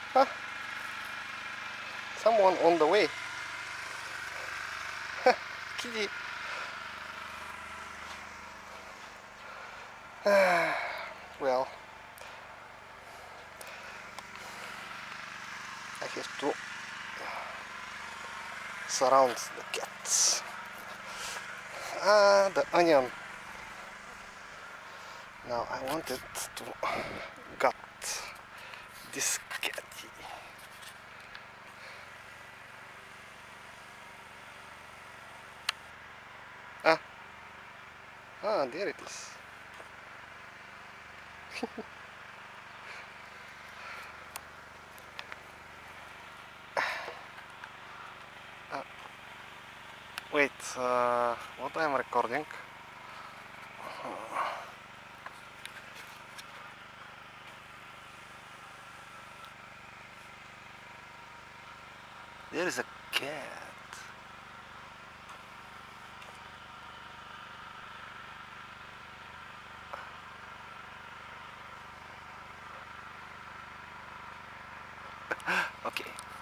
Huh? Someone on the way. Kitty. Well, I have to surround the cats. Ah, the onion. Now I wanted to gut this catty. Ah, there it is. uh, Wait, what I'm recording? There is a cat. Okay.